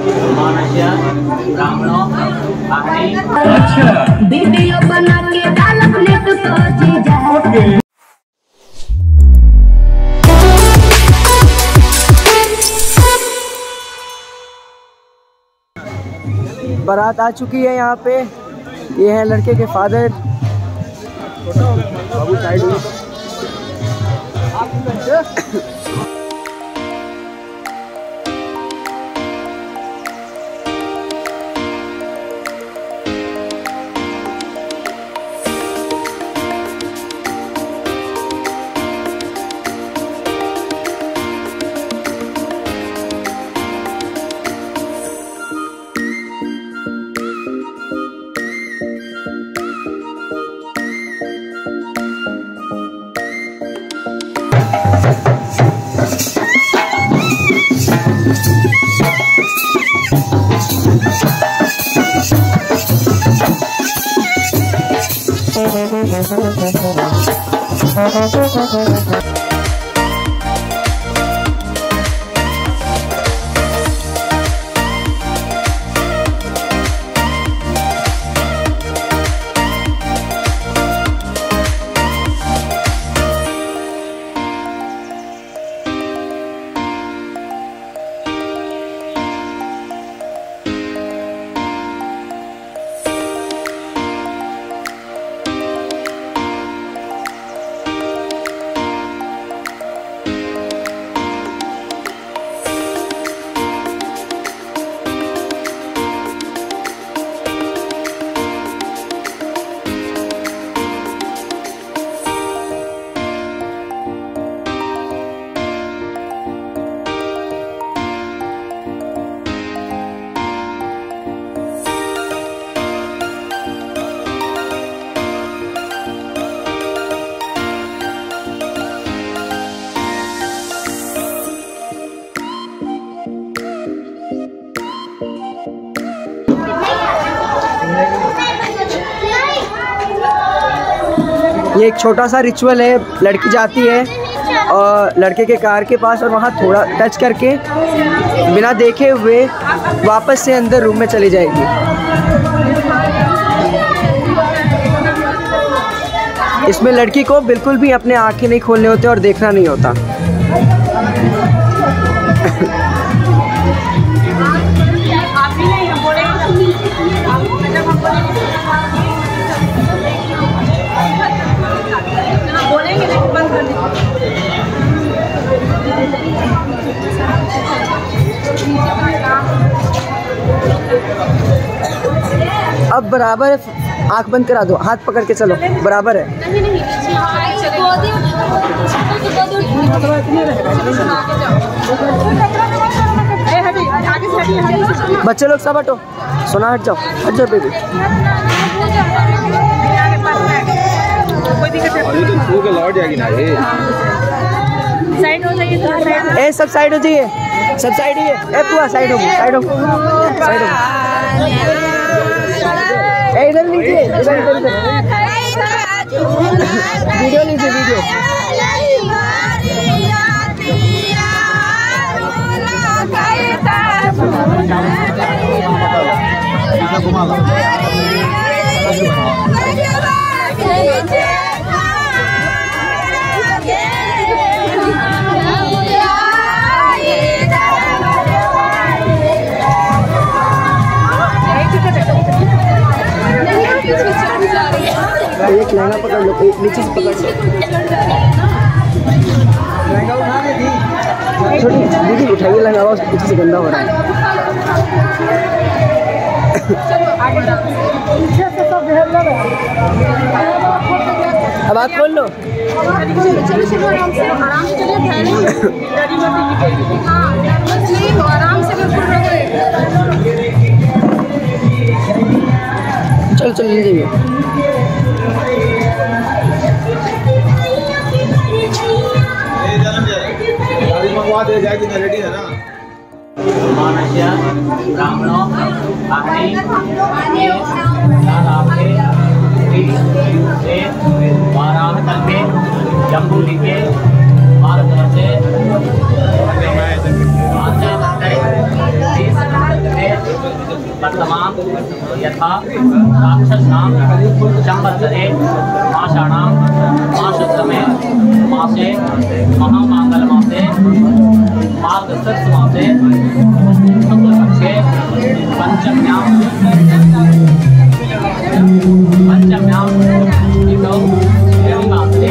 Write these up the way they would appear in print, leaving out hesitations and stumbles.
Video बना के डालब नेट पर जीजा। बारात आ चुकी है यहाँ पे। ये है लड़के के फादर। बाबू साइड ये एक छोटा सा रिचुअल है। लड़की जाती है और लड़के के कार के पास और वहाँ थोड़ा टच करके बिना देखे हुए वापस से अंदर रूम में चली जाएगी। इसमें लड़की को बिल्कुल भी अपने आँखें नहीं खोलने होते और देखना नहीं होता। अब बराबर है, आँख बंद करा दो, हाथ पकड़ के चलो, बराबर है। बच्चे लोग सब हटो, सोना हट जाओ बेबी। लौट जाएगी ना ये। साइड हो जाइए, ए सब साइड हो जाइए, सब साइड ही है। ए पूरा साइड हो, साइड हो, साइड हो। ए इधर लीजिए, इधर वीडियो लीजिए, वीडियो। एक लहंगा पकड़ लो, नीचे से पकड़ लो। छोटी दीदी उठाइए लहंगा, पीछे से गंदा हो रहा है। अब आप खोल लो। चल चल ले जाइए। मंगवा दे जाएगी ना, रेडी है ना। जम्बू लिखे भारत से नाम यथा राक्षसानां संवत्सरे मासानां मासोत्तमे मासे महामांगलमासे मार्गशीर्षमासे शुक्लपक्षे पंचम्यां इतो रविवासरे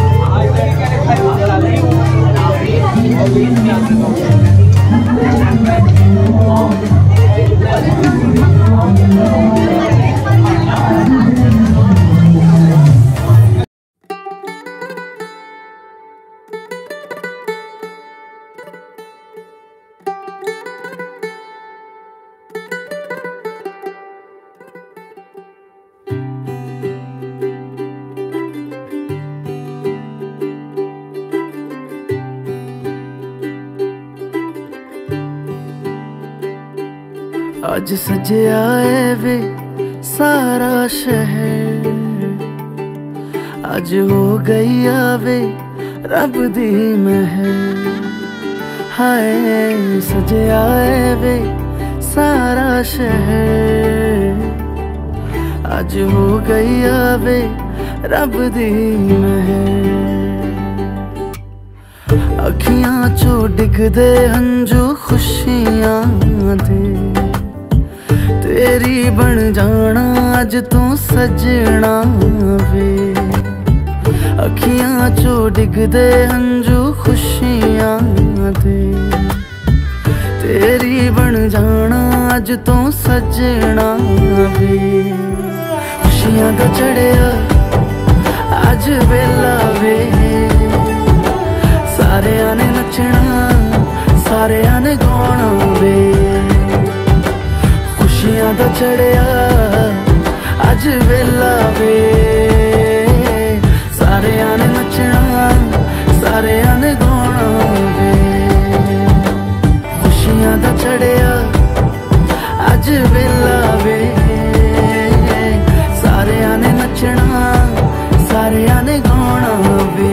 आज सजया है वे सारा शहर, आज हो गई आवे रब दी महर। हाय सजया है वे सारा शहर, आज हो गई आवे रब दी महर। अखियां चो डिगदे हंजू खुशियां दे, तेरी बन जाना अज तू सजना वे। अखियां चो डिगदे हंजू खुशियां दे, तेरी बन जाना अज तू सजना वे। खुशियां दा चढ़िया अज वेला वे, सारेयां ने नचना सारेयां ने गाना वे। खुशियां दा चढ़िया अज वेला वे, सारेयां ने नचना सारेयां ने गाना वे। खुशियां दा चढ़िया अज वेला वे, सारेयां ने नचना सारेयां ने गाना वे।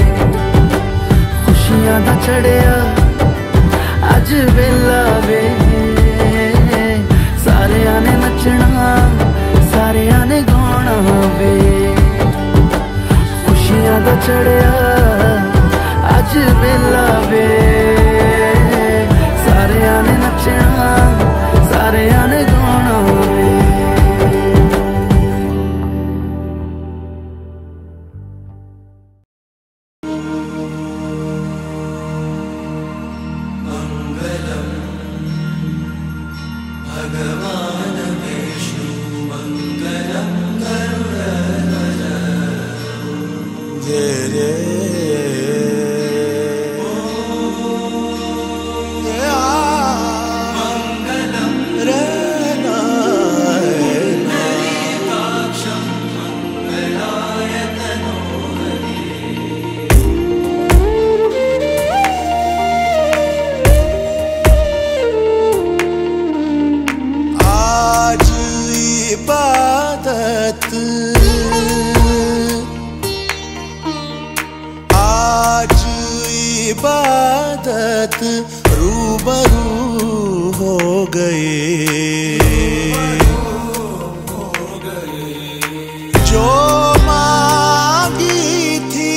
खुशियां दा चढ़िया अज वेला वे, सारेयां ने नचना सारेयां ने गाना वे। खुशियां दा चढ़िया अज वेला वे, सारेयां ने नचना सारेयां ने गाना वे। आज इबादत रूबरू हो गए। जो मांगी थी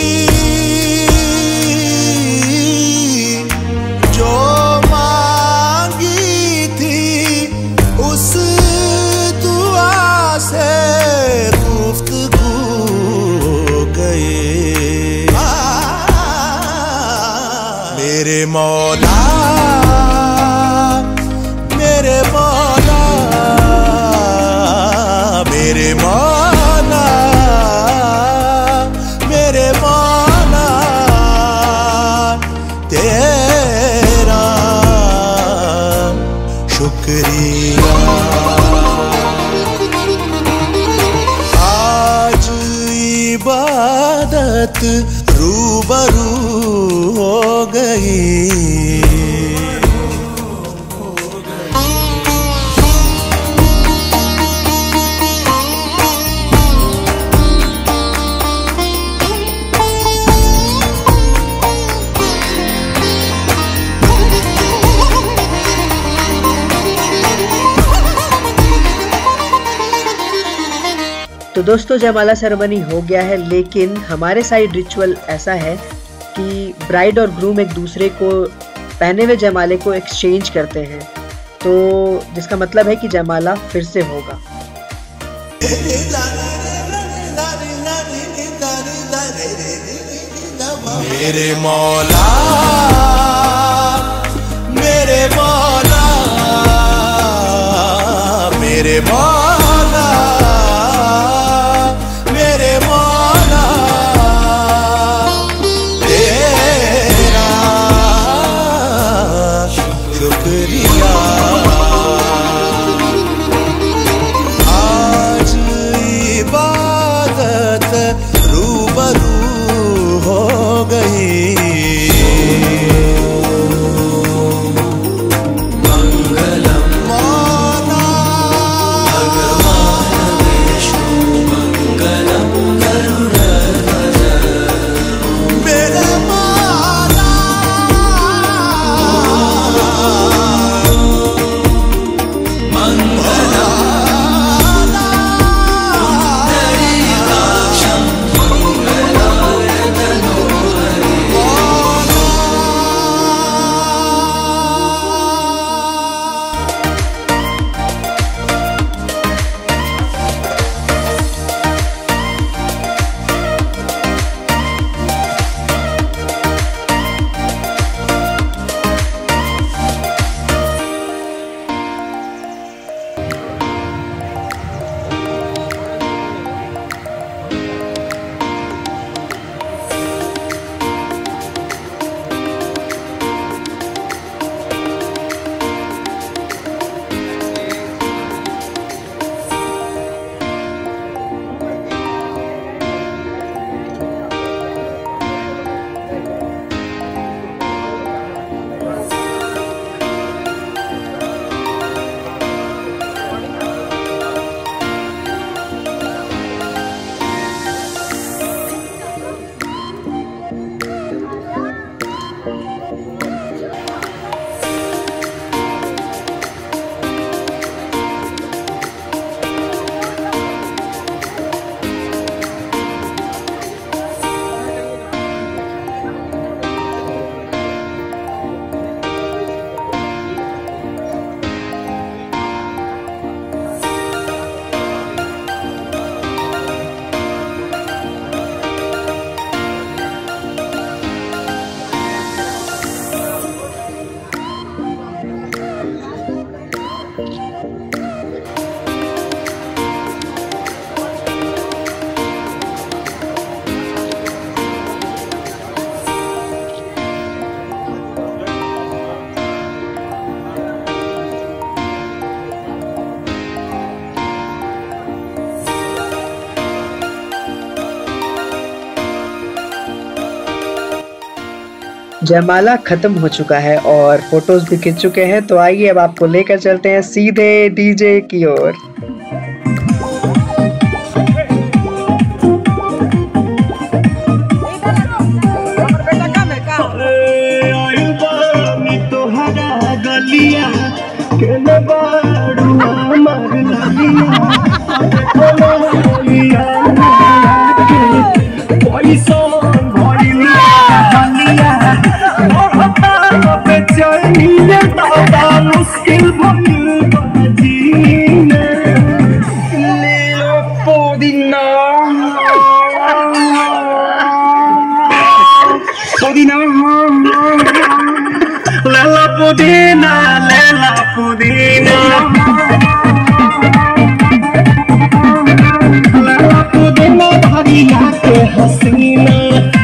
जो मांगी थी उस दुआ से गुफ्तगू गए। मेरे मौला मेरे मौला मेरे मौला मेरे मौला तेरा शुक्रिया। आज इबादत रूबरू हो गई। तो दोस्तों जयमाला सेरेमनी हो गया है, लेकिन हमारे साइड रिचुअल ऐसा है कि ब्राइड और ग्रूम एक दूसरे को पहने हुए जयमाले को एक्सचेंज करते हैं, तो जिसका मतलब है कि जयमाला फिर से होगा। मेरे मौला मेरे मौला मेरे मौला मेरे मौला तेरा शुक्रिया। आज इबादत रूबरू हो गई। मंगलम मौला भगवान विष्णु मंगलम गरुड़ध्वज मेरे मौला मंगलम जयमाला खत्म हो चुका है और फोटोज भी खिंच चुके हैं, तो आइए अब आपको लेकर चलते हैं सीधे डीजे की ओर। पुदीना लेला पुदीना लेला पुदीना भरिया के हसीना।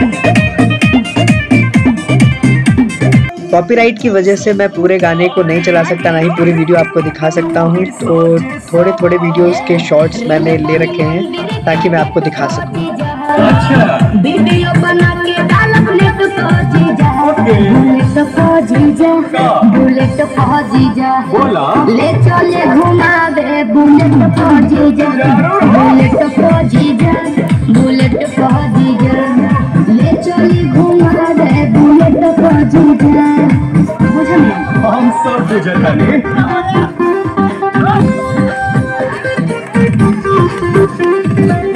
कॉपीराइट की वजह से मैं पूरे गाने को नहीं चला सकता, ना ही पूरी वीडियो आपको दिखा सकता हूँ, तो थोड़े थोड़े वीडियोस के शॉर्ट्स मैंने ले रखे हैं ताकि मैं आपको दिखा सकूँ। वीडियो बना के डालब नेट पर जीजा, बुलेट पर जीजा, बुलेट पर जीजा, ले चले घुमा दे बुलेट पर जीजा, बुलेट पर जीजा, बुलेट पर जीजा, ले चले घुमा दे बुलेट पर जीजा। बुझल हम सब बुझल।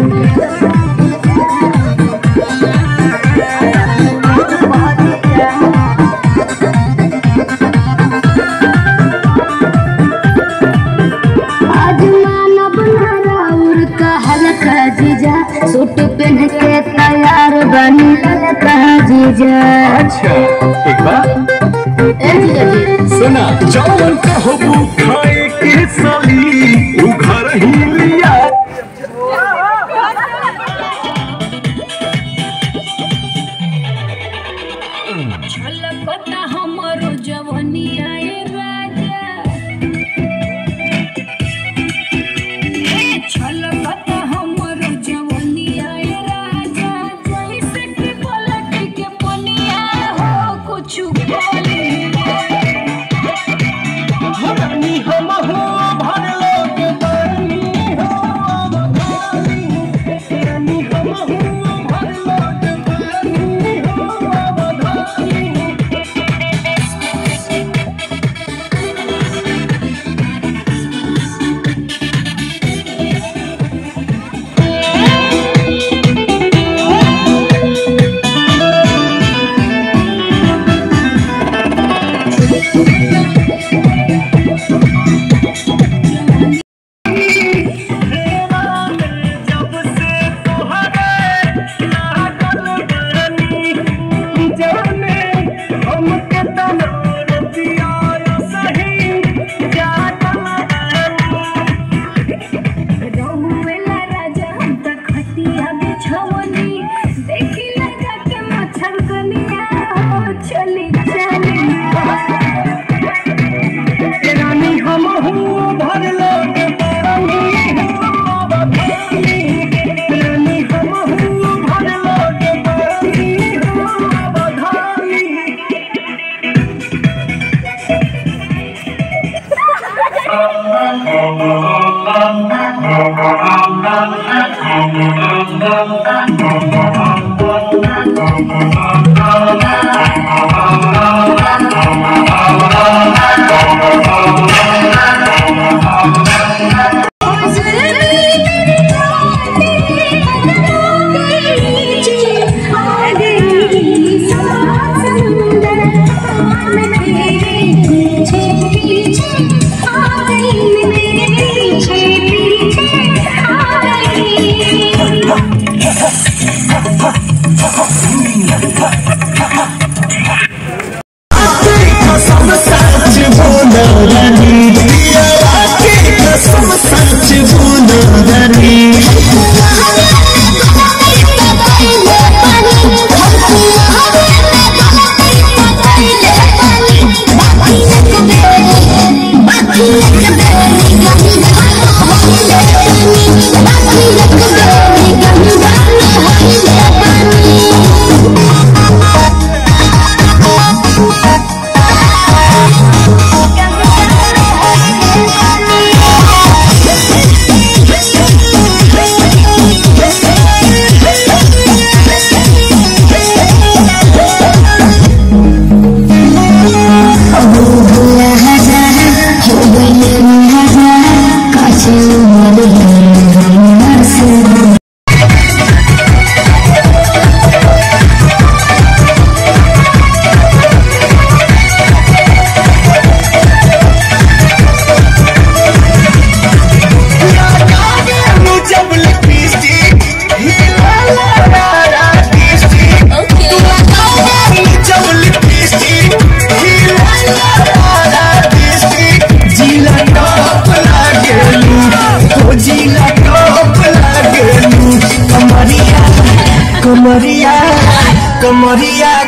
जीजा। अच्छा एक बार ए जीजा जी सुना, जौन कहबू खाए के साली उ घर ही लिया। छलकता हमरो जवनिया ए राजा, छलकता हमरो जवनिया ए राजा, जैसे कि पलट के पनिया हो कुछ बोली। रानी हम हो भर लोग पानी हो अवधानी, रानी हम हो भर लोग पानी हो अवधानी। जब से तोहरे लागल बानी, जाने हमके तना रतिया सही जागल बानी। रहुएला राजा हम त खटिया बिछवनी, देखी लगा के मच्छर कनिया हो चली चली। रानी हम हो भर लोग पानी हो अवधानी, रानी हम हो भर लोग पानी हो अवधानी। कमरिया